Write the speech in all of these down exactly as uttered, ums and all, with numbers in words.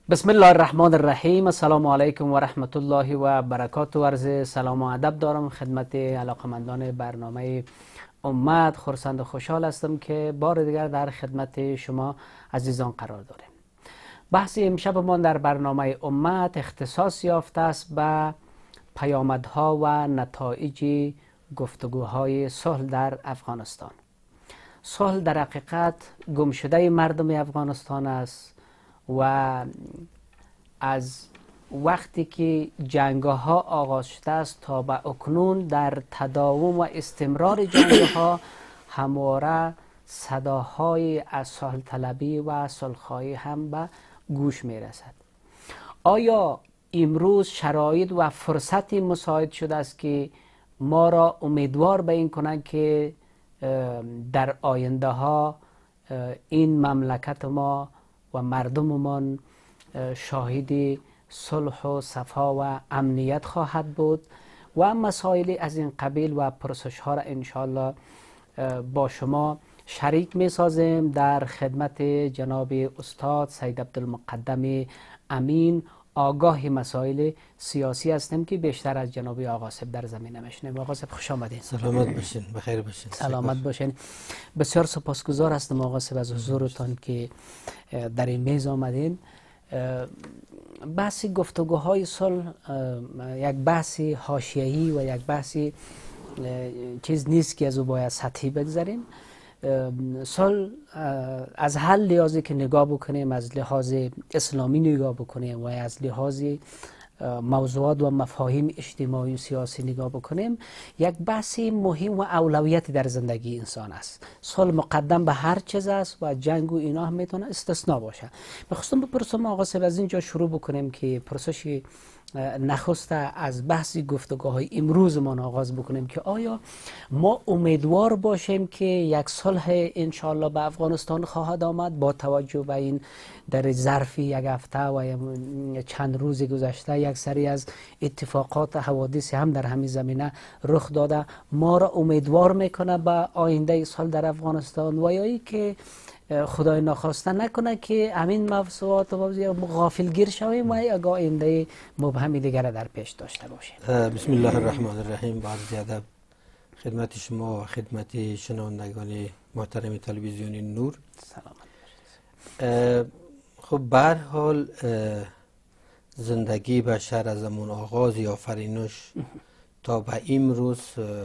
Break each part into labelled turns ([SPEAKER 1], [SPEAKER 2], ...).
[SPEAKER 1] بسم الله الرحمن الرحیم. السلام علیکم و رحمت الله و برکاته. عرض سلام و ادب دارم خدمت علاقمندان برنامه امت. خرسند و خوشحال هستم که بار دیگر در خدمت شما عزیزان قرار داریم. بحث امشبمان در برنامه امت اختصاص یافته است به پیامدها و نتایج گفتگوهای صلح در افغانستان. صلح در حقیقت گمشده مردم افغانستان است و از وقتی که جنگ ها آغاز شده است تا به اکنون در تداوم و استمرار جنگ ها همواره صداهای از صلح طلبی و صلح‌خواهی هم به گوش می رسد. آیا امروز شرایط و فرصتی مساعد شده است که ما را امیدوار به این کنند که در آینده ها این مملکت ما و مردممان شاهد صلح و صفا و امنیت خواهد بود و مسائل از این قبیل و پرسش ها را انشاءالله با شما شریک می سازیم. در خدمت جناب استاد سید عبدالمقدم امین آگاه مسائل سیاسی هستیم که بیشتر از جناب آقا صاحب در زمینه میشنیم. آقا صاحب خوش آمدین.
[SPEAKER 2] سلامت باشین، بخیر باشین.
[SPEAKER 1] سلامت باشین. بسیار سپاسگزار هستم آقا صاحب از حضورتان که در این میز آمدین. بحث گفتگوهای صلح یک بحث حاشیه‌ای و یک بحث چیز نیست که از او باید سطحی بگذاریم. صلح از هر لحاظی که نگاه بکنیم، از لحاظ اسلامی نگاه بکنیم و از لحاظ موضوعات و مفاهیم اجتماعی و سیاسی نگاه بکنیم، یک بحث مهم و اولویتی در زندگی انسان است. صلح مقدم به هر چیز است و جنگ و اینا هم میتونه استثناء باشه. میخواستم بپرسم آقا صاحب از اینجا شروع بکنیم که پرسش نخست از بحث گفتگوهای امروزمان آغاز بکنیم که آیا ما امیدوار باشیم که یک صلح انشاءالله به افغانستان خواهد آمد با توجه به این در ظرف یک هفته و چند روز گذشته یک سری از اتفاقات حوادث هم در همین زمینه رخ داده ما را امیدوار میکنه به آینده صلح در افغانستان و یا ای که خدای ناخواسته نکنه که همین موضوعات و غافلگیر شویم و یک آینده مبهمی دیگر در پیش داشته باشیم.
[SPEAKER 2] بسم الله الرحمن الرحیم. با عرض ادب خدمت شما و خدمت شنوندگان محترم تلویزیون نور. سلام. خب به هر حال زندگی بشر از همون آغاز آفرینش تا به امروز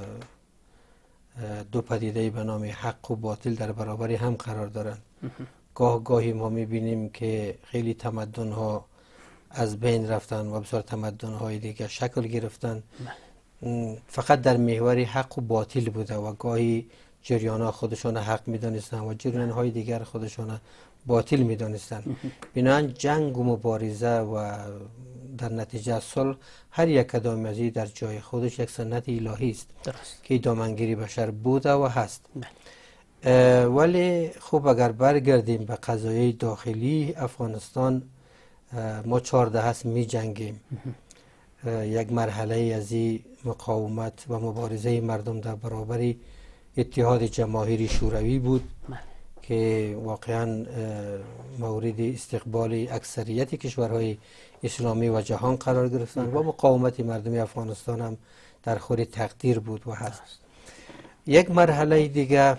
[SPEAKER 2] دو پدیده به نام حق و باطل در برابر هم قرار دارند. گاه گاهی ما میبینیم که خیلی تمدن ها از بین رفتن و بسیار تمدن های دیگر شکل گرفتن فقط در محور حق و باطل بوده و گاهی جریان ها خودشان حق میدانستن و جریان های دیگر خودشان باطل میدانستن. بنابراین جنگ و مبارزه و در نتیجه صلح هر یک کدام از این در جای خودش یک سنت الهی است که دامنگیری بشر بوده و هست. ولی خب اگر برگردیم به قضایای داخلی افغانستان، ما چهارده هست می جنگیم. یک مرحله از این مقاومت و مبارزه مردم در برابر اتحاد جماهیری شوروی بود که واقعا مورد استقبال اکثریت کشورهای اسلامی و جهان قرار گرفتن و مقاومت مردم افغانستان هم در خور تقدیر بود و هست. یک مرحله دیگه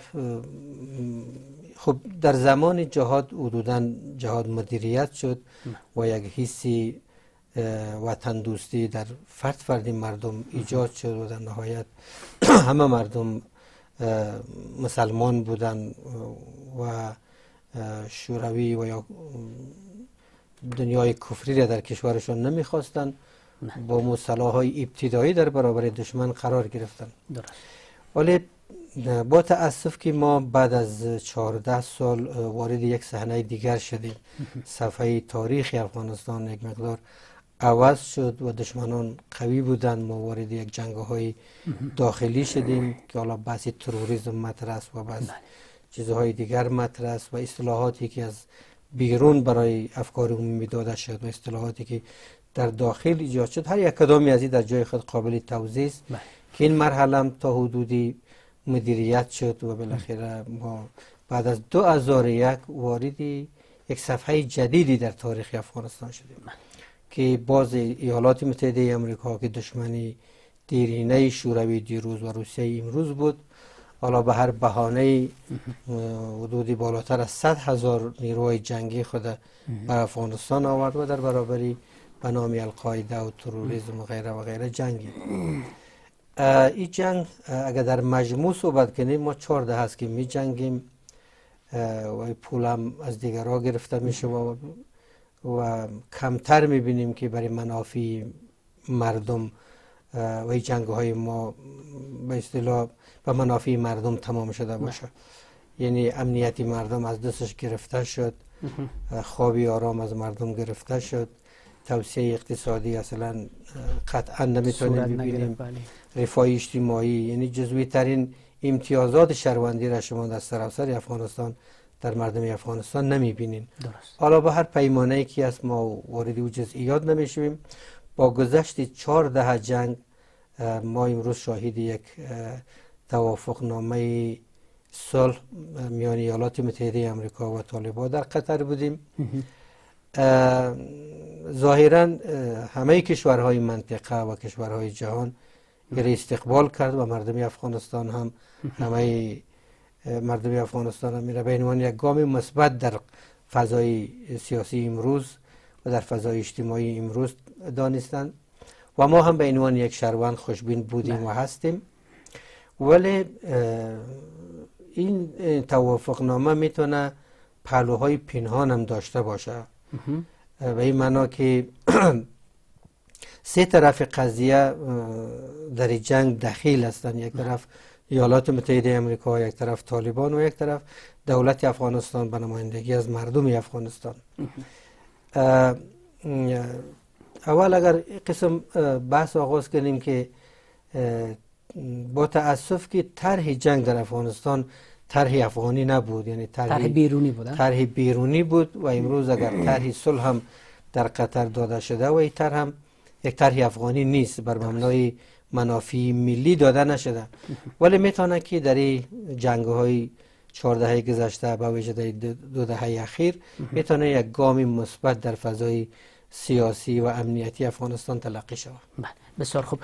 [SPEAKER 2] خب در زمان جهاد حدوداً جهاد مدیریت شد و یک حسی وطن دوستی در فرد فرد مردم ایجاد شد و در نهایت همه مردم مسلمان بودن و شوروی و یا دنیای کفری را در کشورشان نمیخواستن، با مصطلح‌های ابتدایی در برابر دشمن قرار گرفتن. ولی با تأسف که ما بعد از چهارده سال وارد یک صحنه دیگر شدیم. صفحه تاریخ افغانستان یک مقدار عوض شد و دشمنان قوی بودند. ما وارد یک جنگ‌های داخلی شدیم که حالا بحث تروریسم مطرح است و بحث چیزهای دیگر مطرح است و اصطلاحاتی که از بیرون برای افکار عمومی داده شد و اصطلاحاتی که در داخل ایجاد شد، هر یک کدامی از این در جای خود قابل توضیح است که این مرحله هم تا حدودی مدیریت شد و بالاخره ما بعد از دو هزار و یک وارد یک صفحه جدیدی در تاریخ افغانستان شده که باز ایالات متحده آمریکا که دشمنی دیرینه شوروی دیروز و روسیه امروز بود، حالا به هر بهانه حدودی بالاتر از صد هزار نیروی جنگی خود بر افغانستان آورد و در برابری به نام القاعده و تروریسم و غیره و غیره جنگی. این جنگ اگر در مجموع صحبت کنیم ما چهارده هست که می جنگیم و پول هم از دیگرها گرفته میشه و, و کمتر می بینیم که برای منافع مردم و این جنگ های ما به اصطلاح به منافع مردم تمام شده باشه. یعنی امنیتی مردم از دستش گرفته شد، خوابی آرام از مردم گرفته شد، توسعه اقتصادی اصلا قطعا نمیتونیم ببینیم، رفاه اجتماعی یعنی جزوی ترین امتیازات شهروندی را شما در سراسر افغانستان در مردم افغانستان نمیبینین. حالا به هر پیمانه ای که از ما وارد او جزئیات نمیشویم. با گذشت چهار دهه جنگ ما امروز شاهد یک توافق نامه صلح میان ایالات متحده آمریکا و طالبان در قطر بودیم. ظاهرا همه کشورهای منطقه و کشورهای جهان را استقبال کرد و مردم افغانستان هم همه مردم افغانستان هم میره به عنوان یک گام مثبت در فضای سیاسی امروز و در فضای اجتماعی امروز دانستند و ما هم به عنوان یک شهروند خوشبین بودیم و هستیم. ولی این توافق نامه میتونه پهلوهای پنهان هم داشته باشه و این معنا که سه طرف قضیه در جنگ دخیل هستند، یک طرف ایالات متحده آمریکا، یک طرف طالبان و یک طرف دولت افغانستان به نمایندگی از مردم افغانستان. اول اگر قسم بحث آغاز کنیم که با تأسف که طرح جنگ در افغانستان طرح افغانی نبود، یعنی طرح
[SPEAKER 1] بیرونی بود
[SPEAKER 2] طرح بیرونی بود و امروز اگر طرح صلح هم در قطر داده شده و این طرح هم یک طرح افغانی نیست، بر مبنای منافع ملی داده نشده. ولی میتونه که در این جنگ های چهار دهه گذشته با وجه در دو دهه اخیر میتونه یک گام مثبت در فضای سیاسی و امنیتی افغانستان تلقی شود.
[SPEAKER 1] بسیار خوب.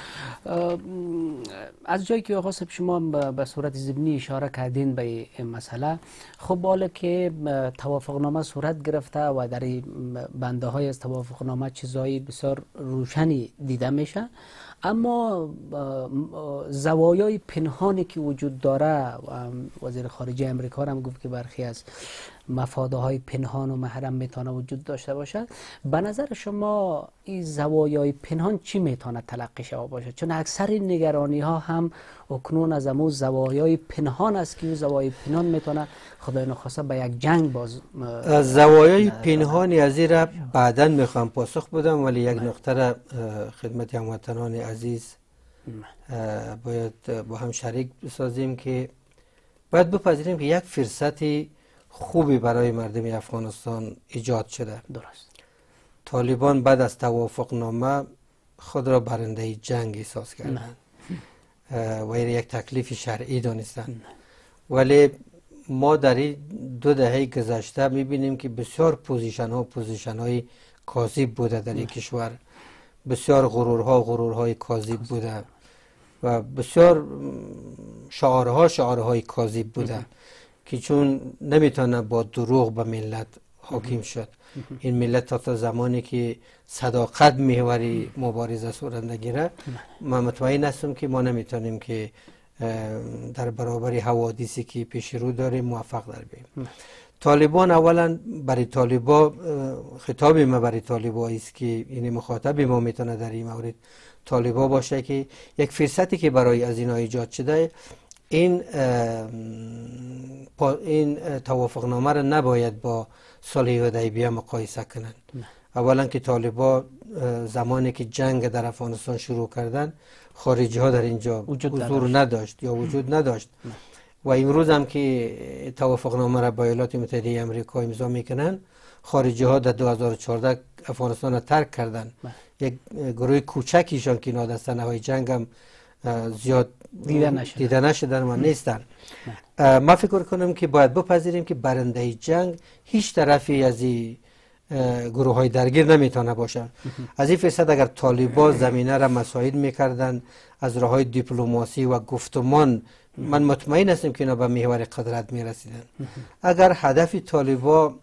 [SPEAKER 1] از جایی که آقا صاحب شما به صورت ضمنی اشاره کردین به این مسئله، خب حالا که توافقنامه صورت گرفته و در بنده های از توافقنامه چیزایی بسیار روشنی دیده میشه، اما زوایای پنهانی که وجود داره و وزیر خارجه امریکا هم گفت که برخی از مفاده های پنهان و محرم میتونه وجود داشته باشد. به نظر شما این زوایای پنهان چی میتونه تلقی شود باشه؟ چون اکثر نگرانی ها هم اکنون از امو زوایای پنهان است که زوایای پنهان میتونه خدای نخواسته به یک جنگ باز.
[SPEAKER 2] زوایای پنهانی از این را بعدا میخوام پاسخ بدم، ولی یک نقطه را خدمت هموطنان عزیز باید با هم شریک بسازیم که باید بپذیریم که یک فرصتی خوبی برای مردم افغانستان ایجاد شده.
[SPEAKER 1] درست.
[SPEAKER 2] طالبان بعد از توافق نامه خود را برنده جنگ احساس کردند و یک تکلیف شرعی دانستند، ولی ما در این دو دهه گذشته میبینیم که بسیار پوزیشن ها پوزیشن های کاذب بوده در این کشور، بسیار غرورها غرورهای کاذب بوده و بسیار شعارها شعارهای کاذب بوده که چون نمیتونه با دروغ به ملت حاکم شد. این ملت تا زمانی که صداقت محوری مبارزه صورت نگیره، من مطمئن هستم که ما نمیتونیم که در برابر حوادثی که پیش رو داریم موفق در بیم. طالبان اولا برای طالبا، خطاب ما برای طالبا است که این مخاطب ما میتونه در این مورد طالبا باشه که یک فرصتی که برای از اینا ایجاد شده، این این توافقنامه را نباید با صلح حدیبیه مقایسه کنند. اولا که طالبا زمانی که جنگ در افغانستان شروع کردن، خارجی ها در اینجا حضور نداشت یا وجود نداشت و امروز هم که توافقنامه را با ایالات متحده آمریکا امضا میکنن، خارجی ها در دو هزار و چهارده افغانستان را ترک کردن. یک گروه کوچکیشان که نادستنه های جنگ هم زیاد
[SPEAKER 1] دیده نشدن,
[SPEAKER 2] دیده نشدن و نیستن. ما فکر کنم که باید بپذیریم که برنده جنگ هیچ طرفی از این گروه های درگیر نمیتونه باشه. از این فیصد اگر طالبان زمینه را مساعد میکردن از راه های دیپلماسی و گفتمان، من مطمئن هستم که اینا به محور قدرت میرسیدن. اگر هدف طالبان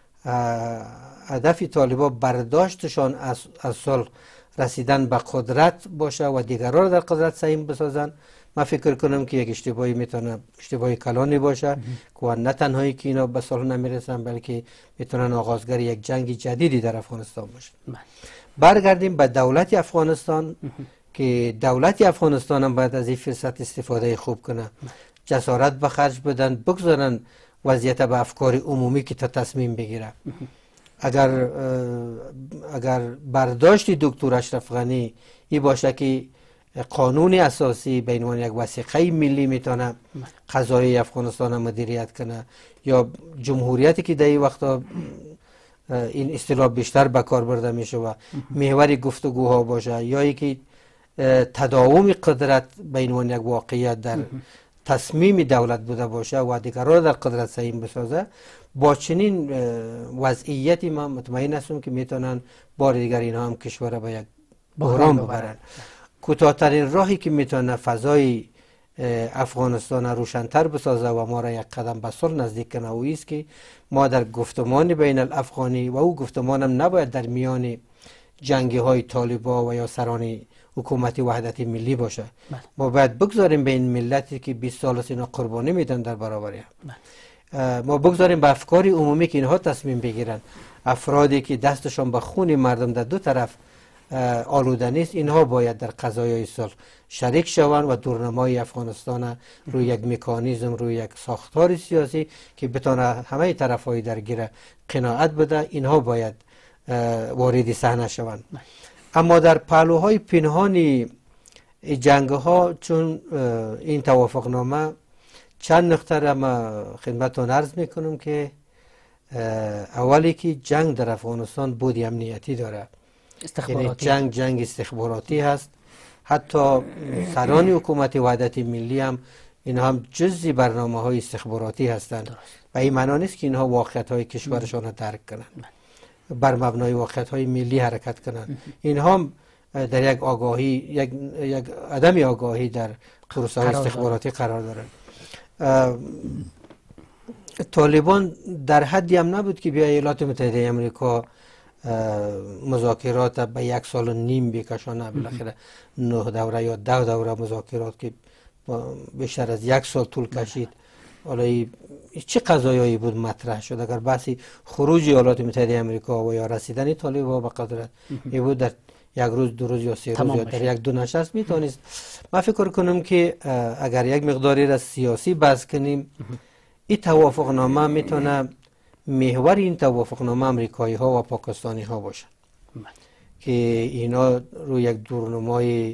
[SPEAKER 2] هدف طالبان برداشتشان از از صلح رسیدن به قدرت باشه و دیگران را در قدرت سهیم بسازن، من فکر کنم که یک اشتباهی میتونه اشتباهی کلانی باشه که نه تنهایی که اینا به صلح نمیرسن بلکه میتونن آغازگر یک جنگ جدیدی در افغانستان باشه. برگردیم به دولت افغانستان که دولت افغانستان هم باید از این فرصت استفاده خوب کنه، جسارت به خرج بدن، بگذارن وضعیت به افکار عمومی که تا تصمیم بگیره. اگر اگر برداشت دکتر اشرف غنی این باشه که قانون اساسی به عنوان یک وثیقه ملی میتونه قضایی افغانستان مدیریت کنه، یا جمهوریتی که در این وقتا این اصطلاح بیشتر به کار برده میشه و محور گفتگوها باشه، یا اینکه تداوم قدرت به عنوان یک واقعیت در تصمیم دولت بوده باشه و دیگران در قدرت سهیم بسازه، با چنین وضعیتی من مطمئن هستم که میتونن بار دیگر اینها هم کشور به یک بحران ببرن. کوتاه‌ترین راهی که میتونه فضای افغانستان روشن‌تر بسازه و ما را یک قدم به صلح نزدیک کنه او است که ما در گفتمان بین الافغانی و او گفتمان هم نباید در میان جنگی های طالبان و یا سران حکومت وحدت ملی باشه. ما باید بگذاریم به این ملتی که بیست سال است اینا قربانی میدن در برابر هم. ما بگذاریم به افکار عمومی که اینها تصمیم بگیرن. افرادی که دستشان به خون مردم در دو طرف آلوده نیست، اینها باید در قضایای صلح شریک شوند و دورنمای افغانستان روی یک مکانیزم، روی یک ساختار سیاسی که بتونه همه طرف‌های درگیر قناعت بده، اینها باید وارد صحنه شوند. اما در پهلوهای پنهانی جنگ ها، چون این توافقنامه چند نقطه را ما خدمتتون عرض میکنم که اولی که جنگ در افغانستان بودی امنیتی داره، یعنی جنگ جنگ استخباراتی هست. حتی سران حکومت وحدت ملی هم اینها هم جزئی برنامه های استخباراتی هستند و این معنی نیست که اینها واقعیت های کشورشان را درک کنند، بر مبنای واقعیت های ملی حرکت کنند. اینها هم در یک آگاهی یک, یک عدم آگاهی در پروسه های استخباراتی قرار دارند. طالبان در حدی هم نبود که بیا ایالات متحده آمریکا مذاکرات به یک سال و نیم بکشانه، بالاخره نه دوره یا ده دوره مذاکرات که بیشتر از یک سال طول کشید. حالا چه قضایایی بود مطرح شد؟ اگر بحثی خروج ایالات متحده آمریکا و یا رسیدن طالبان به قدرت می بود، در یک روز دو روز یا سه روز یا در یک دو نشست میتونست. من فکر کنم که اگر یک مقداری را سیاسی بحث کنیم، این توافقنامه میتونه محور این توافقنامه امریکایی ها و پاکستانی ها باشه که اینا روی یک دورنمای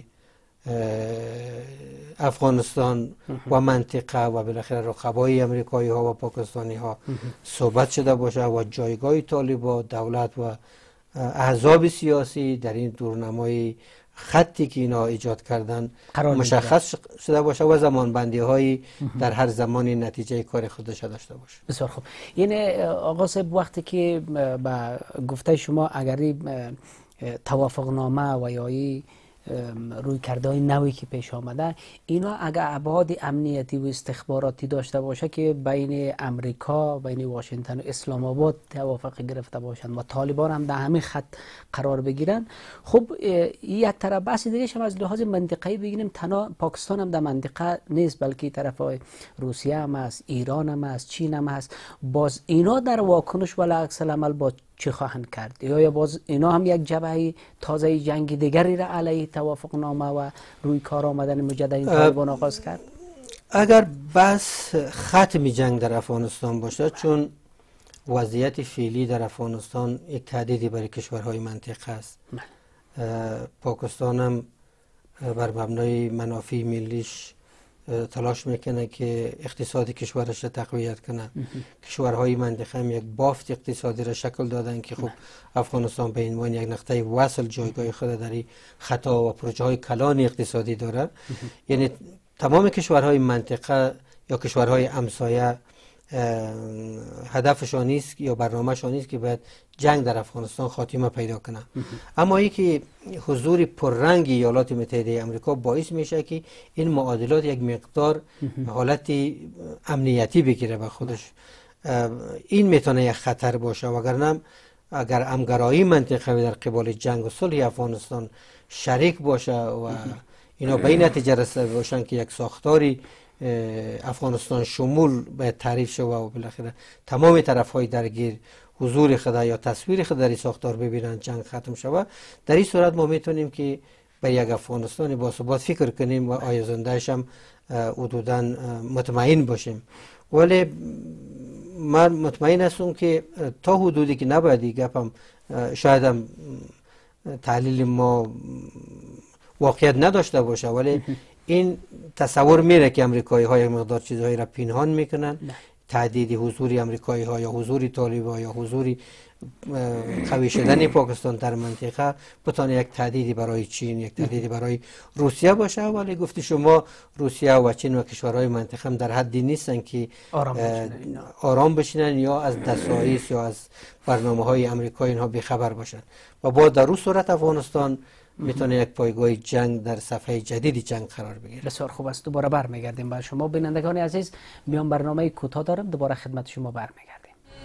[SPEAKER 2] افغانستان و منطقه و بالاخره رقبای امریکایی ها و پاکستانی ها صحبت شده باشه و جایگاه طالبان، دولت و احزاب سیاسی در این دورنمای خطی که اینا ایجاد کردن مشخص شده باشه و زمانبندی هایی در هر زمانی نتیجه کار خودش داشته باشه.
[SPEAKER 1] بسیار خوب. یعنی آقا صاحب وقتی که با گفته شما اگر توافقنامه و یا روی کردهای نوی که پیش آمده، اینا اگر ابعاد امنیتی و استخباراتی داشته باشه که بین امریکا، بین واشنگتن و اسلام آباد توافق گرفته باشند و طالبان هم در همین خط قرار بگیرن، خب یک طرف بحث دیگه هم از لحاظ منطقه‌ای بگیریم، تنها پاکستان هم در منطقه نیست بلکه طرف روسیه هم است، ایران هم است، چین هم هست. باز اینا در واکنش و عکس العمل با چی خواهند کرد؟ یا یا باز اینا هم یک جبهه تازه جنگ دیگری را علیه توافقنامه و روی کار آمدن مجدد طالبان آغاز کرد؟
[SPEAKER 2] اگر بس ختم جنگ در افغانستان باشه، چون وضعیت فعلی در افغانستان یک تهدیدی برای کشورهای منطقه است. پاکستان هم بر مبنای منافع ملیش تلاش میکنه که اقتصاد کشورش را تقویت کنه. کشورهای منطقه هم یک بافت اقتصادی را شکل دادن که خب افغانستان به عنوان یک نقطه وصل جایگاه خود در این خطا و پروژه های کلان اقتصادی داره. یعنی تمام کشورهای منطقه یا کشورهای همسایه هدفشان نیست یا برنامهشان نیست که باید جنگ در افغانستان خاتمه پیدا کنه. اما ای که حضور پررنگ ایالات متحده آمریکا باعث میشه که این معادلات یک مقدار حالت امنیتی بگیره به خودش. این میتونه یک خطر باشه، وگرنه اگر همگرایی منطقه در قبال جنگ و صلح افغانستان شریک باشه و اینا به این نتیجه رسیده باشن که یک ساختاری افغانستان شمول باید تعریف شود و بالاخره تمام طرف‌های درگیر حضور خود یا تصویر خود در این ساختار ببینن، جنگ ختم شود، در این صورت ما میتونیم که به یک افغانستان باثبات فکر کنیم و آینده‌اش هم حدوداً مطمئن باشیم. ولی من مطمئن هستم که تا حدودی که نباید گپم شاید هم تحلیل ما واقعیت نداشته باشه، ولی این تصور میره که امریکایی ها یک مقدار چیزهایی را پنهان میکنن. تهدید حضور امریکایی ها یا حضور طالبان یا حضور قوی شدن پاکستان در منطقه بتونه یک تهدیدی برای چین، یک تهدیدی برای روسیه باشه. ولی گفتی شما روسیه و چین و کشورهای منطقه هم در حدی نیستن که آرام بشینن, آرام بشینن یا از دسایس یا از برنامه های امریکا اینها بیخبر باشن و با در اون صورت افغانستان میتونه یک پایگاه جنگ در صفحه جدیدی جنگ قرار بگیره.
[SPEAKER 1] بسیار خوب است. دوباره برمیگردیم با شما بینندگان عزیز. میان برنامه کوتاه دارم، دوباره خدمت شما برمیگردیم.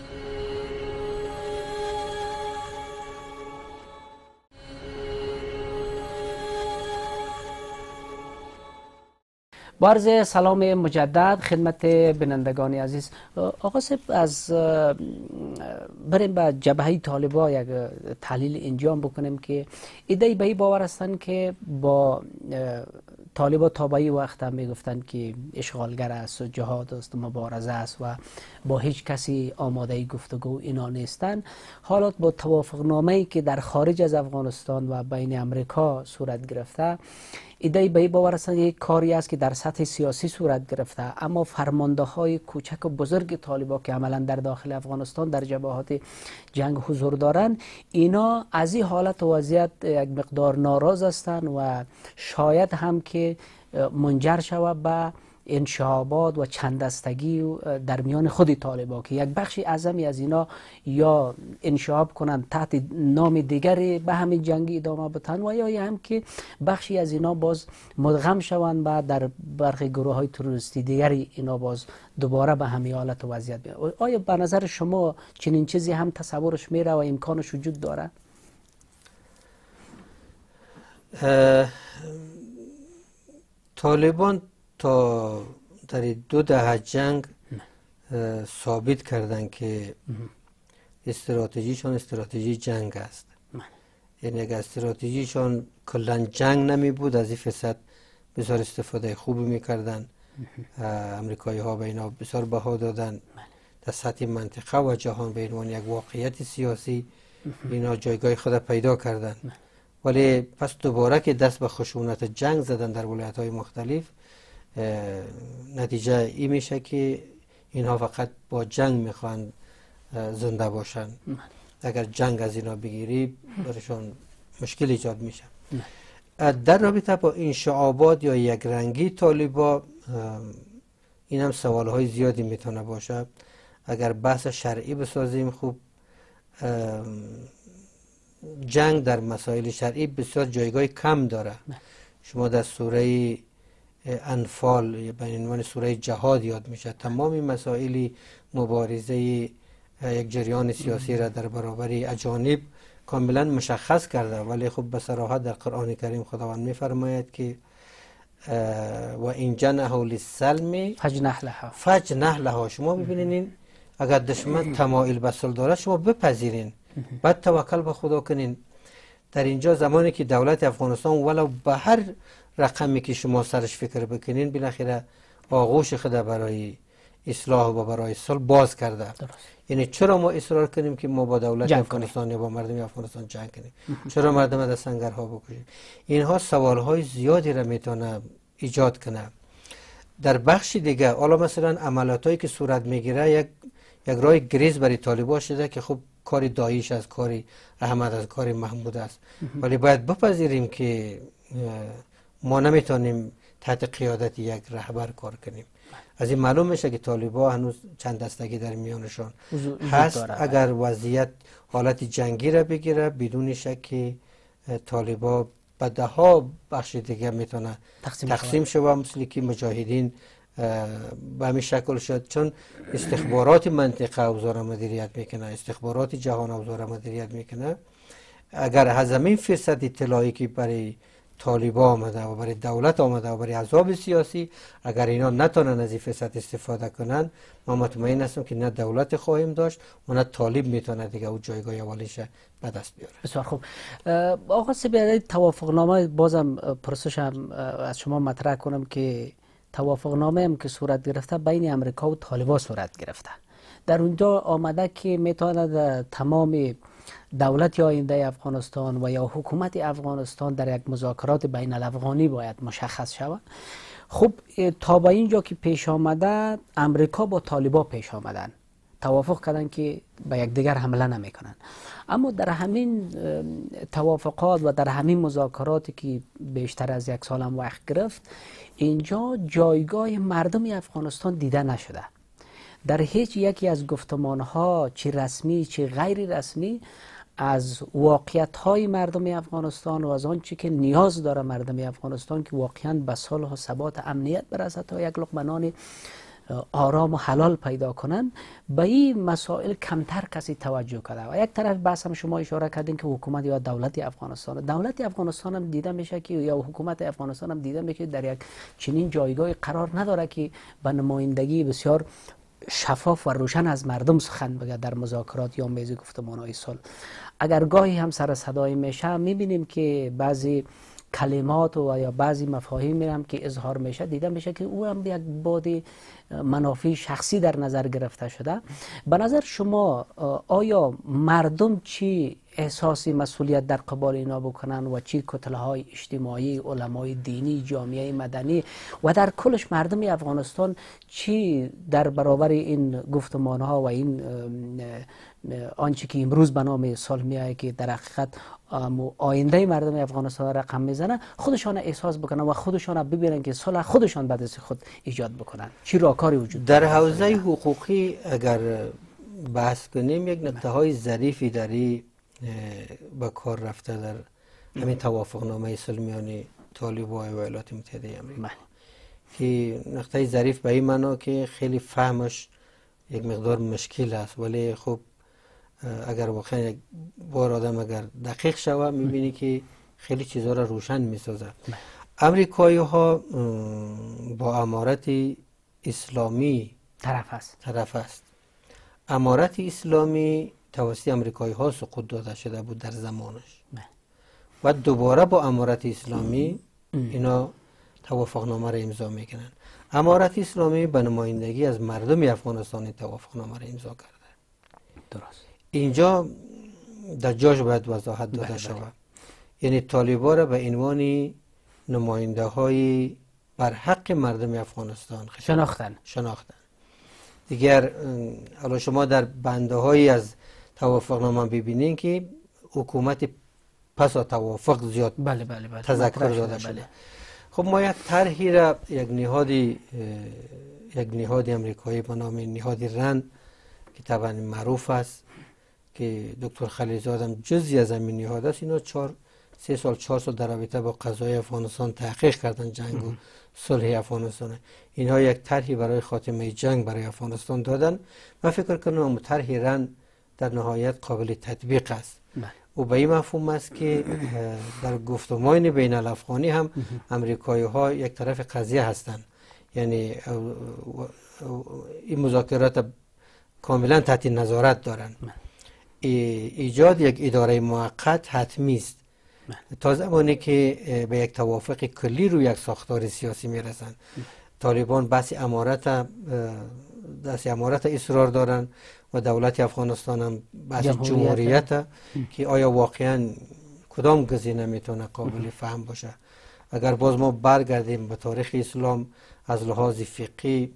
[SPEAKER 1] با عرض سلام مجدد خدمت بینندگان عزیز. آقا صاحب، از بریم به جبهه طالبان یک تحلیل انجام بکنیم که ایده به این باور هستند که با طالبان تا به این وقت هم میگفتند که اشغالگر است و جهاد است و مبارزه است و با هیچ کسی آماده گفتگو اینا نیستند. حالات با توافق نامه‌ای که در خارج از افغانستان و بین امریکا صورت گرفته، ایده به این باور هستند یک کاری است که در سطح سیاسی صورت گرفته، اما فرمانده های کوچک و بزرگ طالبان که عملا در داخل افغانستان در جبهات جنگ حضور دارند، اینا از این حالت و وضعیت یک مقدار ناراض هستند و شاید هم که منجر شود به انشعابات و چند دستگی در میان خود طالبان که یک بخشی اعظمی از اینا یا انشعاب کنند تحت نام دیگری به همین جنگی ادامه بدن و یا هم که بخشی از اینا باز مدغم شوند و در برخی گروه های تروریستی دیگری اینا باز دوباره به همین حالت و وضعیت بیان. آیا به نظر شما چنین چیزی هم تصورش میره و امکانش وجود داره؟
[SPEAKER 2] طالبان تا در دو دهه جنگ ثابت کردن که استراتژیشون استراتژی جنگ است. یعنی اگر استراتژیشون کلا جنگ نمی بود، از این فرصت بسیار استفاده خوبی میکردن. امریکایی ها به اینا بسیار بها دادن. در سطح منطقه و جهان به عنوان یک واقعیت سیاسی اینا جایگاه خود پیدا کردن. ولی پس دوباره که دست به خشونت جنگ زدن در ولایت های مختلف، نتیجه این میشه که اینها فقط با جنگ میخوان زنده باشن. اگر جنگ از اینا بگیری برشان مشکل ایجاد میشه. در رابطه با انشعابات یا یک رنگی طالبا، این هم سوال های زیادی میتونه باشه. اگر بحث شرعی بسازیم، خوب جنگ در مسائل شرعی بسیار جایگاه کم داره. شما در سوره انفال به عنوان سوره جهاد یاد میشه، تمام مسائل مبارزه یک جریان سیاسی را در برابر اجانب کاملا مشخص کرده. ولی خب به صراحت در قرآن کریم خداوند میفرماید که و این جنحوا للسلم
[SPEAKER 1] فجنح لها
[SPEAKER 2] فجنح لها. شما ببینین اگر دشمن تمایل به صلح داره شما بپذیرین، بعد توکل به خدا کنین. در اینجا زمانی که دولت افغانستان ولو به هر رقمی که شما سرش فکر بکنین بالاخره آغوش خود برای اصلاح و برای صلح باز کرده. درست. یعنی چرا ما اصرار کنیم که ما با دولت افغانستان یا با مردم افغانستان جنگ کنیم؟ چرا مردم در سنگرها بکشیم؟ اینها سوالهای زیادی را میتونه ایجاد کنه. در بخش دیگه حالا مثلا عملیاتایی که صورت میگیره یک یک راه گریز برای طالبان شده که خب کار داعش از کار احمد از کار محمود است، ولی باید بپذیریم که ما نمیتونیم تحت قیادت یک رهبر کار کنیم. از این معلوم میشه که طالبان هنوز چند دستگی در میانشان هست. اگر وضعیت حالت جنگی را بگیره بدون شک که طالبان به ده ها بخش دیگه میتونه تقسیم, تقسیم شود، مثل که مجاهدین به همین شکل شد، چون استخبارات منطقه اوضاع مدیریت میکنه، استخبارات جهان اوضاع مدیریت میکنه. اگر از همین فرصت اطلاعی که برای طالبان آمده و برای دولت آمده و برای احزاب سیاسی، اگر اینا نتونن از این فرصت استفاده کنن، ما مطمئن هستم که نه دولت خواهیم داشت و نه طالب میتونه دیگه او جایگاه اولیش به دست بیاره.
[SPEAKER 1] بسیار خوب. آقا سپهری، توافقنامه، بازم پرسشم از شما مطرح کنم که توافقنامه هم که صورت گرفته بین امریکا و طالبان صورت گرفته، در اونجا آمده که میتونه تمام دولت یا آینده افغانستان و یا حکومت افغانستان در یک مذاکرات بین الافغانی باید مشخص شود. خب تا به اینجا که پیش آمده، امریکا با طالبان پیش آمدن، توافق کردن که به یکدیگر حمله نمیکنن، اما در همین توافقات و در همین مذاکراتی که بیشتر از یک سال هم وقت گرفت، اینجا جایگاه مردم افغانستان دیده نشده. در هیچ یکی از گفتمانها، چه رسمی چه غیر رسمی، از واقعیت‌های مردم افغانستان و از آنچه که نیاز داره مردم افغانستان که واقعاً به صلح و ثبات امنیت برسد تا یک لقمه نان آرام و حلال پیدا کنن، به این مسائل کمتر کسی توجه کرده. و یک طرف بحث هم شما اشاره کردین که حکومت یا دولت افغانستان دولت افغانستان هم دیده میشه که یا حکومت افغانستان هم دیده میشه در یک چنین جایگاه قرار نداره که به نمایندگی بسیار شفاف و روشن از مردم سخن بگه در مذاکرات یا میز گفتمان‌های صلح. اگر گاهی هم سر صدای میشه، میبینیم که بعضی کلمات و یا بعضی مفاهیم هم که اظهار میشه، دیده میشه که او هم یک بعد منافع شخصی در نظر گرفته شده. به نظر شما آیا مردم چی احساسی مسئولیت در قبال اینا بکنن و چی کتله های اجتماعی، علمای دینی، جامعه مدنی و در کلش مردم افغانستان چی در برابر این گفتمان ها و این آنچه که امروز به نام صلح میآید که در حقیقت آینده مردم افغانستان رقم میزنه، خودشان احساس بکنن و خودشان ببینن که صلح خودشان به دست خود ایجاد بکنن؟ چی راهکاری وجود
[SPEAKER 2] در حوزه حقوقی اگر بحث کنیم، یک نقطه های ظریفی در به کار رفته در همین توافقنامه صلح میان طالبان و ایالات متحده آمریکا که نقطه ظریف به این معنا که خیلی فهمش یک مقدار مشکل است، ولی خب اگر واقعا یک بار آدم اگر دقیق شود میبینی که خیلی چیزها را روشن میسازه. امریکایی ها با امارت اسلامی
[SPEAKER 1] طرف است
[SPEAKER 2] طرف است امارت اسلامی توسط امریکایی ها سقوط داده شده بود در زمانش و دوباره با امارت اسلامی اینا توافقنامه را امضا میکنن. امارت اسلامی به نمایندگی از مردم افغانستان توافقنامه را امضا کرده.
[SPEAKER 1] درست.
[SPEAKER 2] اینجا در جاش باید وضاحت داده شود، یعنی طالبان را به عنوان نماینده های بر حق مردم افغانستان
[SPEAKER 1] شناختن
[SPEAKER 2] شناختن دیگر حالا شما در بنده هایی از توافقنامه ببینین که حکومت پس از توافق زیاد
[SPEAKER 1] بله بله بله
[SPEAKER 2] تذکر داده شده. بله. خب ما یک طرحی را یک نهادی یک نهاد امریکایی به نام نهاد رند که طبعا معروف است که دکتر خلیلزاد هم جزئی از همین نهاد است، اینا چهار سه سال چهار سال در رابطه با قضای افغانستان تحقیق کردن، جنگ و صلح افغانستان. اینها یک طرحی برای خاتمه جنگ برای افغانستان دادن. من فکر کنم طرح رند در نهایت قابل تطبیق است و به این مفهوم است که در گفتمان بین الافغانی هم امریکایی ها یک طرف قضیه هستند، یعنی این مذاکرات کاملا تحت نظارت دارند. ایجاد یک اداره موقت حتمی است تا زمانی که به یک توافق کلی روی یک ساختار سیاسی میرسند. طالبان بحث امارت دست امارت اصرار دارند و دولت افغانستان هم بحث جمهوریت که آیا واقعا کدام گزینه میتونه قابل فهم باشه. اگر باز ما برگردیم به تاریخ اسلام از لحاظ فقهی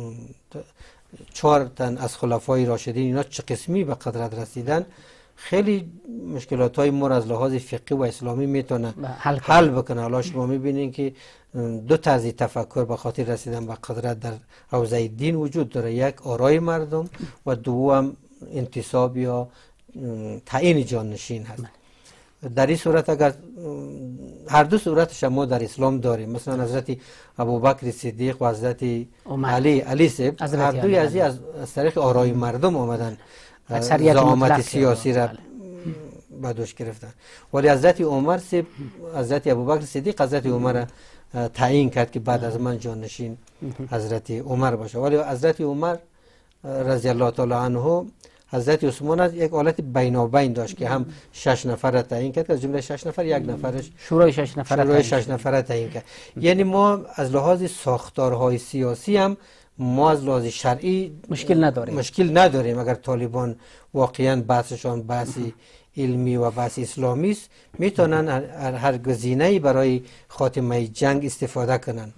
[SPEAKER 2] چهار تن از خلفای راشدین اینا چه قسمی به قدرت رسیدن، خیلی مشکلات های ما از لحاظ فقهی و اسلامی میتونه حل, حل بکنه. حالا شما میبینین که دو طرز تفکر به خاطر رسیدن به قدرت در حوزه دین وجود داره، یک آرای مردم و دوم انتصاب یا تعیین جانشین هست. در این صورت اگر هر دو صورتش ما در اسلام داریم، مثلا حضرت ابوبکر صدیق و حضرت علی علی سب هر دوی از از, از طریق آرای مردم آمدن زعامت سیاسی را به دوش گرفتن. ولی حضرت عمر سب حضرت ابوبکر صدیق حضرت عمر تعیین کرد که بعد از من جانشین حضرت عمر باشه. ولی حضرت عمر رضی الله تعالی عنه حضرت عثمان از یک حالت بینابین داشت که هم شش نفر را تعیین کرد، از جمله شش نفر یک نفرش
[SPEAKER 1] شورای شش نفر
[SPEAKER 2] شورای شش نفر تعیین کرد. یعنی ما از لحاظ ساختارهای سیاسی هم ما از لحاظ شرعی
[SPEAKER 1] مشکل نداریم
[SPEAKER 2] مشکل نداریم اگر طالبان واقعا بحثشان بحثی علمی و بحث اسلامی است، میتونن هر, هر گزینه‌ای برای خاتمه جنگ استفاده کنن.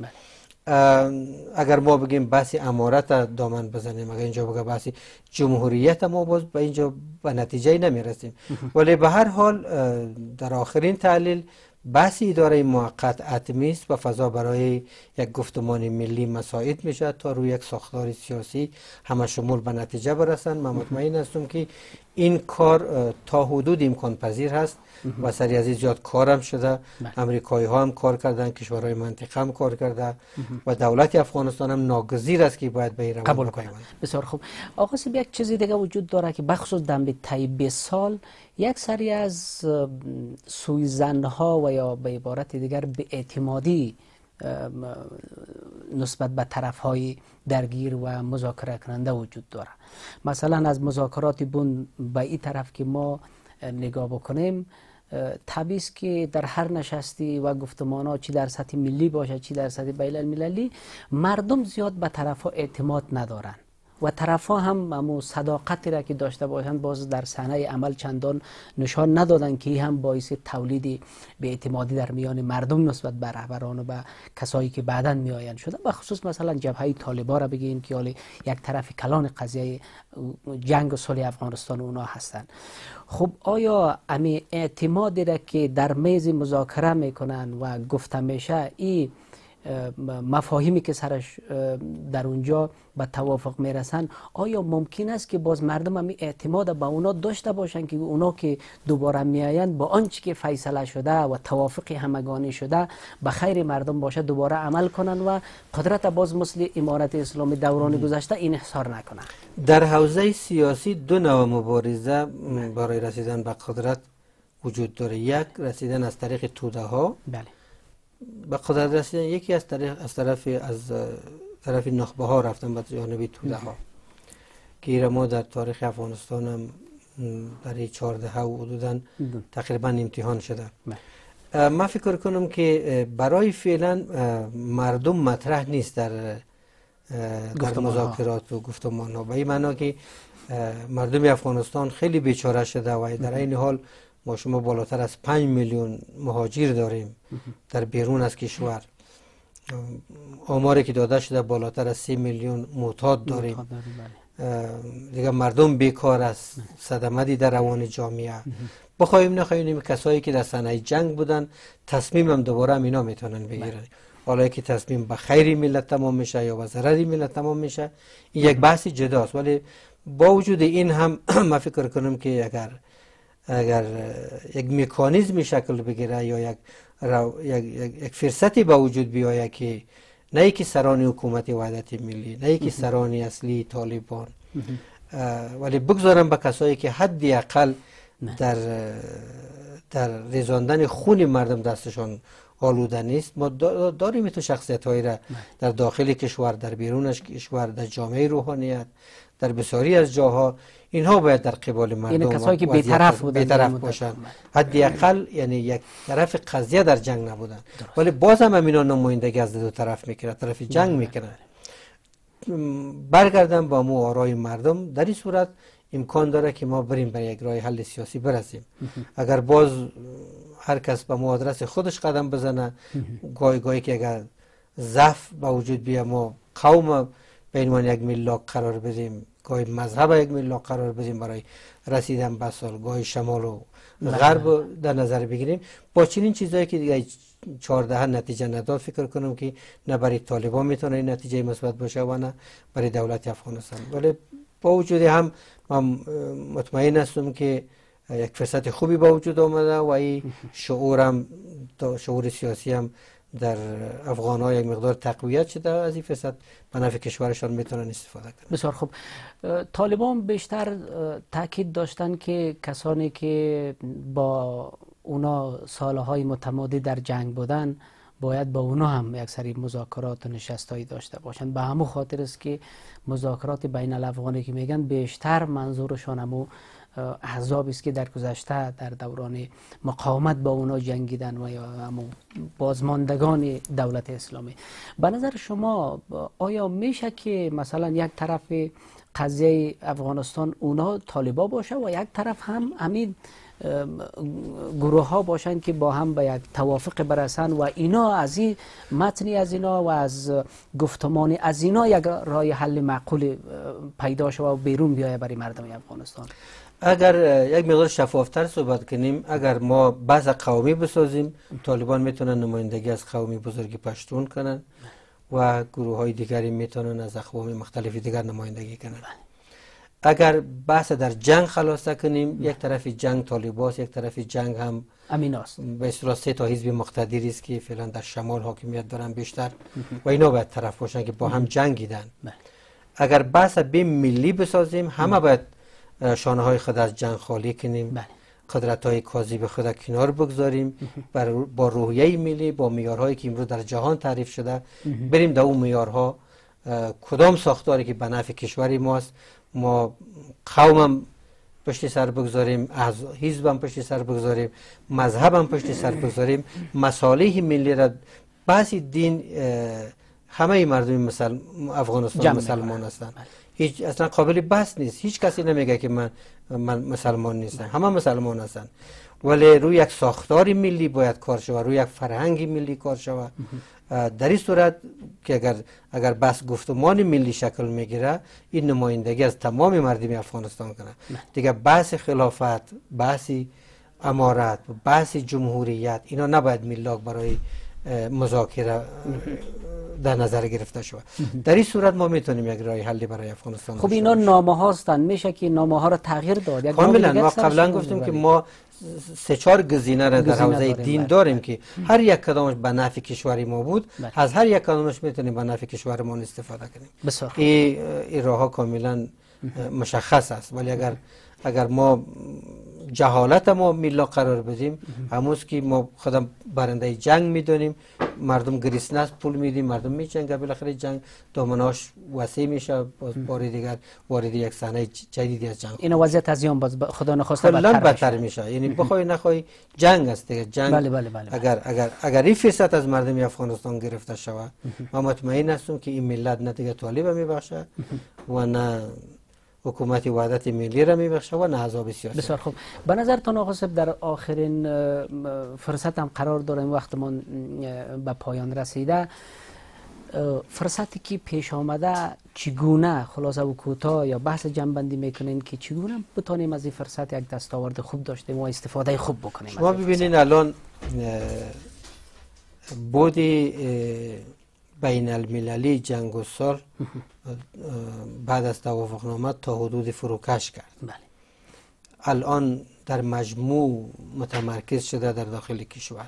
[SPEAKER 2] اگر ما بگیم بحث امارت دامن بزنیم، اگر اینجا بگیم بحث جمهوریت، ما باز به اینجا به نتیجه نمیرسیم. ولی به هر حال در آخرین تحلیل بحث اداره موقت حتمی است و فضا برای یک گفتمان ملی مساعد میشه تا روی یک ساختار سیاسی همه شمول به نتیجه برسن. من مطمئن هستم که این کار تا حدود امکان پذیر هست و سری از زیاد کارم شده. امریکایی ها هم کار کردن، کشورهای منطقه هم کار کرده و دولت افغانستان هم ناگزیر است که باید به این روند
[SPEAKER 1] قبول کنه. بسیار خوب. آقا سیب، یک چیزی دیگه وجود داره که بخصوص دم به طی بیست سال یک سری از سویزنها و یا به عبارت دیگر به اعتمادی نسبت به طرف های درگیر و مذاکره کننده وجود داره. مثلا از مذاکرات بون به این طرف که ما نگاه بکنیم، طبیعی است که در هر نشستی و گفتمان‌ها چی در سطح ملی باشه چی در سطح بین المللی، مردم زیاد به طرف‌ها اعتماد ندارن و طرف‌ها هم همون صداقتی را که داشته باشند باز در صحنه عمل چندان نشان ندادن که این هم باعث تولید به اعتمادی در میان مردم نسبت به رهبران و به کسایی که بعداً میآیند شده. به خصوص مثلا جبهه طالبان را بگیم که حالا یک طرف کلان قضیه جنگ و صلح افغانستان اونا هستند. خب آیا امی اعتمادی را که در میز مذاکره میکنن و گفته میشه، این مفاهیمی که سرش در اونجا به توافق میرسن، آیا ممکن است که باز مردم هم اعتماد به اونا داشته باشن که اونا که دوباره میآیند با آنچه که فیصله شده و توافق همگانی شده به خیر مردم باشه دوباره عمل کنن و قدرت باز مثل امارت اسلامی دوران گذشته انحصار نکنن؟
[SPEAKER 2] در حوزه سیاسی دو نوع مبارزه برای رسیدن به قدرت وجود داره. یک رسیدن از طریق توده ها،
[SPEAKER 1] بله،
[SPEAKER 2] به قدرت رسیدن. یکی از طریق از طرف از طرف نخبه ها رفتن به جانب توده ها که ما در تاریخ افغانستان هم در چهارده ها حدوداً تقریبا امتحان شده. من فکر کنم که برای فعلا مردم مطرح نیست در در مذاکرات و گفتمان ها، به این معنا که مردم افغانستان خیلی بیچاره شده و در این حال ما شما بالاتر از پنج میلیون مهاجر داریم در بیرون از کشور. آماری که داده شده بالاتر از سی میلیون معتاد داریم. دیگه مردم بیکار است، صدمه در روان جامعه. بخوایم نخواهیم کسایی که در صحنه جنگ بودن تصمیم هم دوباره هم اینا میتونن بگیرن. حالا که تصمیم به خیری ملت تمام میشه یا به ضرری ملت تمام میشه، این یک بحث جداست. ولی با وجود این هم من فکر کنم که اگر اگر یک مکانیزمی شکل بگیره یا یک یک, یک فرصتی به وجود بیاید که نه که سران حکومت وحدت ملی، نه که سران اصلی طالبان، ولی بگذارن به کسایی که حدی اقل در در ریزاندن خون مردم دستشان آلوده نیست. ما داریم تو شخصیت هایی را در داخل کشور، در بیرونش کشور، در جامعه روحانیت، در بسیاری از جاها اینها باید در قبال مردم،
[SPEAKER 1] یعنی کسایی که بی‌طرف بودن،
[SPEAKER 2] بی‌طرف باشن، حداقل یعنی یک طرف قضیه در جنگ نبودن. ولی باز هم اینا نمایندگی از دو طرف میکنه، طرف جنگ میکنه. برگردم با مو آرای مردم، در این صورت امکان داره که ما بریم برای یک راه حل سیاسی برسیم. اگر باز هر کس به مادرس خودش قدم بزنه. گاهی گاهی که اگر ضعف به وجود بیه ما قوم به عنوان یک ملاک قرار بدیم، گاهی مذهب یک ملاک قرار بدیم برای رسیدن به سالگاه شمال و غرب در نظر بگیریم. با چنین چیزایی که دیگه چهارده نتیجه نداد، فکر کنم که نه برای طالبان میتونه این نتیجه مثبت باشه و نه برای دولت افغانستان. ولی با وجود هم من مطمئن هستم که یک فرصت خوبی با وجود آمده و این شعورم شعور سیاسی هم در افغان ها یک مقدار تقویت شده، از این فرصت به نفع کشورشان میتونن استفاده کنند.
[SPEAKER 1] بسیار خوب. طالبان بیشتر تاکید داشتن که کسانی که با اونا سالهای متمادی در جنگ بودن باید با اونا هم یک سری مذاکرات و نشستایی داشته باشند. به همون خاطر است که مذاکرات بین الافغانی که میگن بیشتر منظورشان همو احزابی است که در گذشته در دوران مقاومت با اونا جنگیدن و یا همو بازماندگان دولت اسلامی. به نظر شما آیا میشه که مثلا یک طرف قضیه افغانستان اونا طالبا باشه و یک طرف هم همین گروه ها باشند که با هم به یک توافق برسن و اینا از این متنی از اینا و از گفتمانی از اینا یک راه حل معقول پیدا شود و بیرون بیایه برای مردم افغانستان؟
[SPEAKER 2] اگر یک مقدار شفافتر صحبت کنیم، اگر ما بحث قومی بسازیم، طالبان میتونن نمایندگی از قومی بزرگ پشتون کنن و گروه های دیگری میتونن از اقوام مختلف دیگر نمایندگی کنن. اگر بحث در جنگ خلاصه کنیم، یک طرف جنگ طالباست، یک طرف جنگ هم
[SPEAKER 1] امیناست.
[SPEAKER 2] به اصطلاح سه تا حزب مقتدری است که فعلا در شمال حاکمیت دارن بیشتر و اینا باید طرف باشن که با هم جنگیدن. اگر بحث به ملی بسازیم، همه باید شانه های خود از جنگ خالی کنیم، قدرت های کاذب خود کنار بگذاریم، با روحیه ملی، با معیارهایی که امروز در جهان تعریف شده بریم در اون معیارها. کدام ساختاری که به نفع کشوری ماست، ما قومم پشت سر بگذاریم، حزبم پشت سر بگذاریم، مذهبم پشت سر بگذاریم، مصالح ملی را بحث دین همه مردم مسل... افغانستان مسلمان هستند، هیچ اصلا قابل بحث نیست. هیچ کسی نمیگه که من من مسلمان نیستم، همه مسلمان هستند. ولی روی یک ساختار ملی باید کار شود، روی یک فرهنگ ملی کار شود. در این صورت که اگر اگر بس گفتمان ملی شکل میگیره، این نمایندگی از تمام مردم افغانستان کنه دیگه. بحث خلافت، بحث امارت، بحث جمهوریت، اینا نباید ملاک برای مذاکره در نظر گرفته شود. در این صورت ما میتونیم یک راه حلی برای افغانستان.
[SPEAKER 1] خب اینا نامه هاستن، میشه که نامه ها را تغییر داد؟
[SPEAKER 2] کاملا. ما قبلا گفتیم که ما سه چهار گزینه را در حوزه دین داریم که هر یک کدامش به نفع کشوری ما بود، از هر یک کدامش میتونیم به نفع کشورمان استفاده کنیم.
[SPEAKER 1] بسیار
[SPEAKER 2] این این راه ها کاملا مشخص است. ولی اگر اگر ما جهالت ما ملاک قرار بدیم، همونست که ما خودم برنده جنگ میدونیم، مردم گریسنه است، پول میدیم، مردم میجنگه، بالاخره جنگ دامناش وسیع میشه، باز بار دیگر وارد یک صحنه جدیدی از جنگ.
[SPEAKER 1] این وضعیت از یان باز خدا نخواسته
[SPEAKER 2] بدتر, بدتر میشه. یعنی بخوای نخوای جنگ است دیگه. جنگ
[SPEAKER 1] بله بله بله.
[SPEAKER 2] اگر اگر اگر این فرصت از مردم افغانستان گرفته شود، ما مطمئن هستم که این ملت نه دیگه طالب میبخشه و نه حکومت وحدت ملی را میبخشه و نه احزاب سیاسی.
[SPEAKER 1] بسیار خوب. به نظرتان آقا صاحب در آخرین فرصت هم قرار داریم، وقتمان به پایان رسیده، فرصتی که پیش آمده چگونه خلاصه و کوتاه یا بحث جنبندی میکنین که چگونه بتونیم از این فرصت یک دستاورد خوب داشته و استفاده خوب بکنیم؟
[SPEAKER 2] شما ببینین الان بودی بین المللی جنگ و صلح بعد از توافقنامه تا حدود فروکش کرد.
[SPEAKER 1] بله.
[SPEAKER 2] الان در مجموع متمرکز شده در داخل کشور.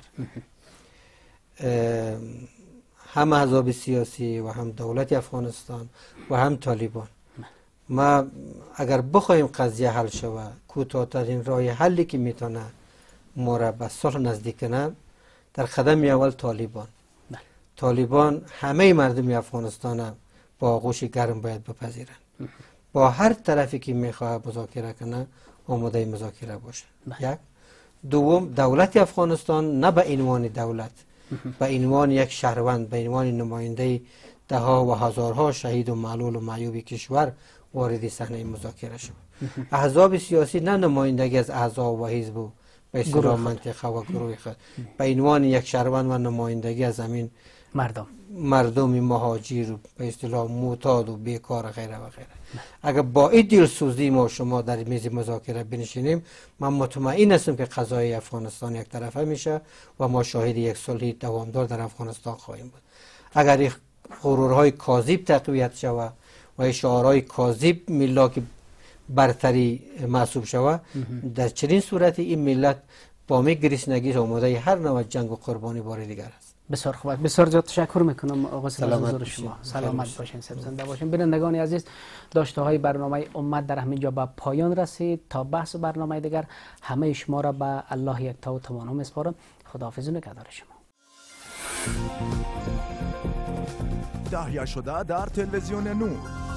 [SPEAKER 2] هم احزاب سیاسی و هم دولت افغانستان و هم طالبان. ما اگر بخوایم قضیه حل شود، کوتاه‌ترین راه حلی که میتونه ما را به صلح نزدیک کنه، در قدم اول طالبان. طالبان همه مردم افغانستان با آغوش گرم باید بپذیرند. با هر طرفی که میخواه مذاکره کنه آماده مذاکره باشه. یک. دوم، دولت افغانستان نه به عنوان دولت، به عنوان یک شهروند، به عنوان نماینده ده ها و هزارها شهید و معلول و معیوب کشور وارد صحنه مذاکره شد. احزاب سیاسی نه نمایندگی از احزاب و حزب و به اصطلاح منطقه و گروه خود به عنوان یک شهروند و نمایندگی از همین
[SPEAKER 1] مردم
[SPEAKER 2] مردم مهاجر به اصطلاح معتاد و بیکار و غیره و غیره. اگر با این دلسوزی ما شما در میز مذاکره بنشینیم، من مطمئن هستم که قضای افغانستان یک طرفه میشه و ما شاهد یک صلح دوامدار در افغانستان خواهیم بود. اگر این غرورهای کاذب تقویت شود و این شعارهای کاذب ملاک برتری محسوب شود، در چنین صورت این ملت با می گریسنگی آماده هر نوع جنگ و قربانی بار دیگر است.
[SPEAKER 1] بسیار خوب، بسیار زیاد تشکر میکنم آقا
[SPEAKER 2] سلامت
[SPEAKER 1] حضور شما. سلامت باشین، زنده باشین. بینندگان عزیز، داشته های برنامه امت در همینجا به پایان رسید. تا بحث برنامه دیگر همه شما را به الله یکتا و تمام میسپارم. خداحافظ و نگهدار شما.
[SPEAKER 3] تهیه شده در تلویزیون نور.